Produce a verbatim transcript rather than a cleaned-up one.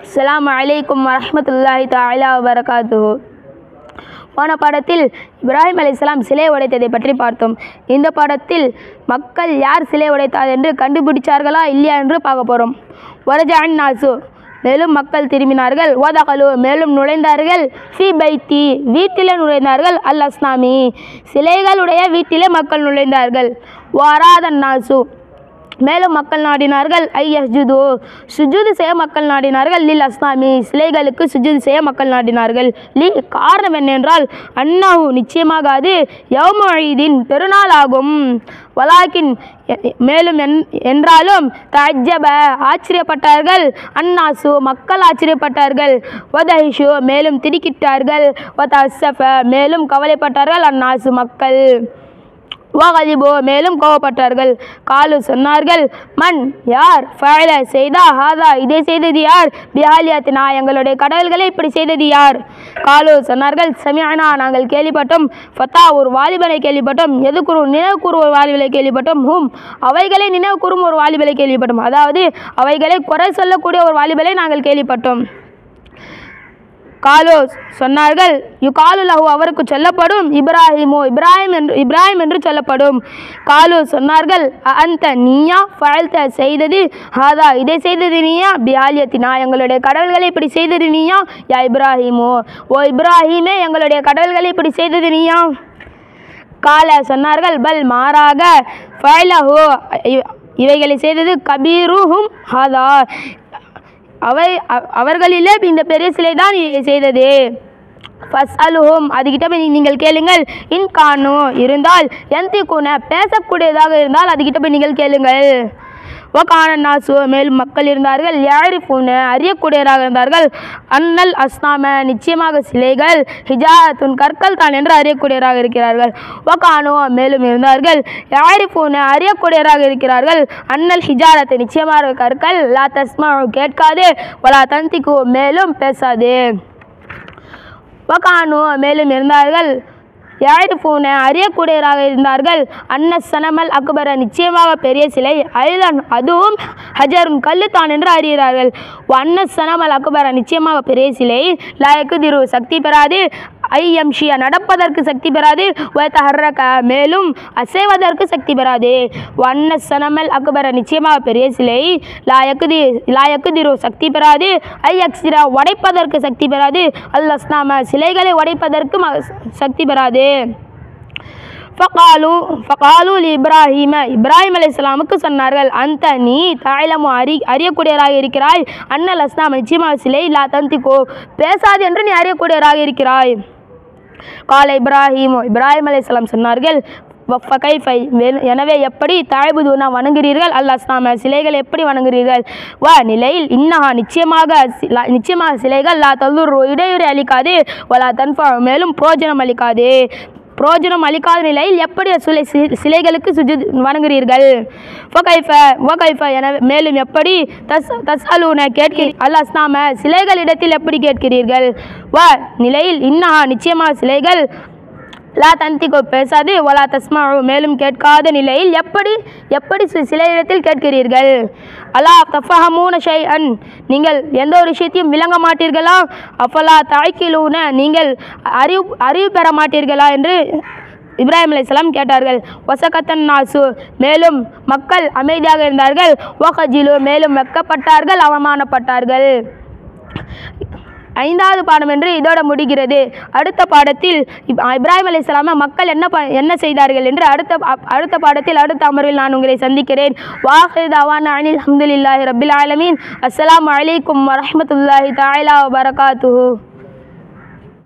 அஸ்ஸலாமு அலைக்கும் வரஹ்மத்துல்லாஹி தஆலா வபரகாத்துஹு. போன பாடத்தில் இப்ராஹிம் அலைஹிஸ்ஸலாம் சிலை உடைத்ததை பற்றி பார்த்தோம். இந்த பாடத்தில் மக்கள் யார் சிலை உடைத்தார் என்று கண்டுபிடிச்சார்களா இல்லையா என்று பார்க்க போகிறோம். வரஜஅன் நாசு, மேலும் மக்கள் திரும்பினார்கள். வதகலு, மேலும் நுழைந்தார்கள். ஃபி பைத்தி, வீட்டிலே நுழைந்தார்கள். அல் அஸ்னாமி, சிலைகளுடைய வீட்டிலே மக்கள் நுழைந்தார்கள். வராதன் நாசு, மேலும் மக்கள் நாடினார்கள். ஐ யஸ்ஜுது, சுஜூது செய்ய மக்கள் நாடினார்கள். லில் அஸ்னாமி, சிலைகளுக்கு சுஜூது செய்ய மக்கள் நாடினார்கள். லி, காரணம் என்னென்றால் அன்னஹு, நிச்சயமாக அது யௌமு ஈதின், பெருநாள் ஆகும். வலாக்கின், மேலும் என்றாலும் தஅஜ்ஜப, ஆச்சரியப்பட்டார்கள். அன்னாசு, மக்கள் ஆச்சரியப்பட்டார்கள். வதஹிஷு, மேலும் திடுக்கிட்டார்கள். வதஅஸ்ஸஃப, மேலும் கவலைப்பட்டார்கள். அன்னாசு, மக்கள். வகலிபு, மேலும் கோவப்பட்டார்கள். காலு, சொன்னார்கள். மன், யார்? ஃபஅல, செய்தா. ஹாதா, இதை செய்தது யார்? பிஆலியத்தினா, எங்களுடைய கடவுள்களை இப்படி செய்தது யார்? காலு, சொன்னார்கள். சமிஅனா, நாங்கள் கேள்விப்பட்டோம். ஃபதா, ஒரு வாலிபனை கேள்விப்பட்டோம். எதுக்குரு, நினைவு கூறும் ஒரு வாலிபலை கேள்விப்பட்டோம். ஹும், அவைகளை நினைவு கூறும் ஒரு வாலிபலை கேள்விப்பட்டோம். அதாவது அவைகளை குறை சொல்லக்கூடிய ஒரு வாலிபலை நாங்கள் கேள்விப்பட்டோம். காலோ, சொன்னார்கள். யு காலு லஹு, அவருக்கு சொல்லப்படும். இப்ராஹிமோ, இப்ராஹிம் என்று இப்ராஹிம் என்று சொல்லப்படும். காலு, சொன்னார்கள். அந்த நீயா? ஃபஅல்த, செய்தது. ஹாதா, இதை செய்தது நீயா? பிஆலியத்தினா, எங்களுடைய கடவுள்களை இப்படி செய்தது நீயா? யா இப்ராஹிமோ, ஓ இப்ராஹிமே, எங்களுடைய கடவுள்களை இப்படி செய்தது நீயா? கால, சொன்னார்கள். பல், மாறாக. ஃபஅலஹு, இவைகளை செய்தது. கபீருஹும் ஹாதா, அவை அவர்களிலே இந்த பெரிய சிலை தான் செய்தது. ஃபஸ்அலுஹும், அதுகிட்ட போய் நீங்கள் கேளுங்கள். இன் கானு, இருந்தால். யந்திகுன, பேசக்கூடியதாக இருந்தால் அதுகிட்ட போய் நீங்கள் கேளுங்கள். வகான நாசு, மேலும் மக்கள் இருந்தார்கள். யாரிஃபூன, அறியக்கூடியவராக இருந்தார்கள். அன்னல் அஸ்னாம, நிச்சயமாக சிலைகள். ஹிஜாரத்துன், கற்கள் தான் என்று அறியக்கூடியவராக இருக்கிறார்கள். வகானோ, மேலும் இருந்தார்கள். யாரிஃபூன, அறியக்கூடியவராக இருக்கிறார்கள். அன்னல் ஹிஜாரத்தை, நிச்சயமாக கற்கள். லா தஸ்மஉ, கேட்காது. வலா தந்திகு, மேலும் பேசாது. வகானோ, மேலும் இருந்தார்கள். யாரிஃபூன, அறியக்கூடியவராக இருந்தார்கள். அன்ன சனமல் அக்பர, நிச்சயமாக பெரிய சிலை. ஐலன், அதுவும். ஹஜருன், கல்லு தான் என்று அறிகிறார்கள். அன்ன சனமல் அக்பர, நிச்சயமாக பெரிய சிலை. லாயக்கு திரு, சக்தி பெறாது. ஐ யம்ஷியா, நடப்பதற்கு சக்தி பெறாது. வயதஹர்ரக, மேலும் அசைவதற்கு சக்தி பெறாது. வன்ன சனமல் அக்பர, நிச்சயமாக பெரிய சிலை. லாயக்குதி லாயக்குதிரு, சக்தி பெறாது. ஐ யக்ஸிரா, உடைப்பதற்கு சக்தி பெறாது. அல் அஸ்னாம, சிலைகளை உடைப்பதற்கு சக்தி பெறாது. ஃபகாலு ஃபகாலு லி இப்ராஹிம, இப்ராஹிம் அலைஹிஸ்ஸலாமுக்கு சொன்னார்கள். அந்த நீ தஅலமு, அறி அறியக்கூடியவராக இருக்கிறாய். அன்னல் அஸ்னாம, நிச்சயமாக சிலை. லா தந்திகு, பேசாது என்று நீ அறியக்கூடியவராக இருக்கிறாய். கால இப்ராஹிம், இப்ராஹிம் அலைஹிஸ்ஸலாம் சொன்னார்கள். ஃபகைஃபை, எனவே எப்படி? தாய்புதுனா, வணங்குகிறீர்கள். அல் அஸ்னாம, சிலைகள் எப்படி வணங்குகிறீர்கள்? வ, நிலையில். இன்னஹா, நிச்சயமாக நிச்சயமாக சிலைகள். லா தல்லுர், இடையூறு அளிக்காது. வலா தன்ஃபா, மேலும் புரோஜனம் அளிக்காது. புரோஜனம் அளிக்காத நிலையில் எப்படி சிலை சிலைகளுக்கு சுஜூத் வணங்குகிறீர்கள்? ஃபகைஃப வகைஃப, எனவே மேலும் எப்படி? தஸ் தஸ்அலூன, கேட்கிறீர்கள். அல் அஸ்னாம, சிலைகளிடத்தில் எப்படி கேட்கிறீர்கள்? வ, நிலையில். இன்னஹா, நிச்சயமாக சிலைகள். லா தந்திகு, பேசாது. வலா தஸ்மஉ, மேலும் கேட்காத நிலையில் எப்படி எப்படி சிலையிடத்தில் கேட்கிறீர்கள்? அலா தஃபஹமூன ஷைஅன், நீங்கள் எந்த ஒரு விஷயத்தையும் விளங்க மாட்டீர்களா? அஃபலா தஅகிலூன, நீங்கள் அறிவு அறிவு பெற மாட்டீர்களா என்று இப்ராஹிம் அலைஹிஸ்ஸலாம் கேட்டார்கள். வசகத்தன் நாசு, மேலும் மக்கள் அமைதியாக இருந்தார்கள். வகஜிலு, மேலும் வெட்கப்பட்டார்கள், அவமானப்பட்டார்கள். ஐந்தாவது பாடம் என்று இதோட முடிகிறது. அடுத்த பாடத்தில் இப்ராஹிம் அலைஹிஸ்ஸலாமை மக்கள் என்ன என்ன செய்தார்கள் என்று அடுத்த அடுத்த பாடத்தில் அடுத்த அமர்வில் நான் உங்களை சந்திக்கிறேன். வாஹிரு தஅவானா அனில் ஹம்துலில்லாஹி ரப்பில் ஆலமீன். அஸ்ஸலாமு அலைக்கும் வரஹ்மத்துல்லாஹி தஆலா வபரகாத்துஹு.